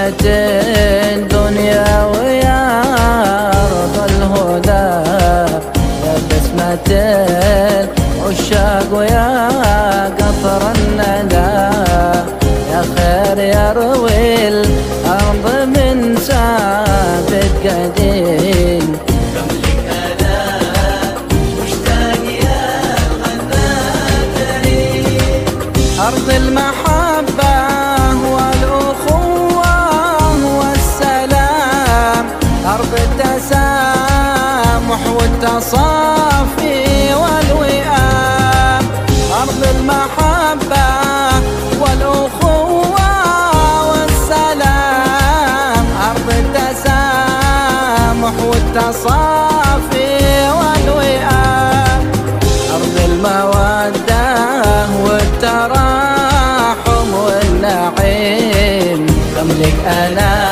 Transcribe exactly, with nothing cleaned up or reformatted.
جنة دنيا ويا أرض الهدى، يا بسمة العشاق ويا قطر الندى، يا خير يروي الأرض من سابق قديم. أرض المحبة والأخوة والسلام، أرض التسامح والتصافي والوئام، أرض المحبة والأخوة والسلام، أرض التسامح والتصافي والوئام، أرض المودة والتراحم والنعيم، تملك أنا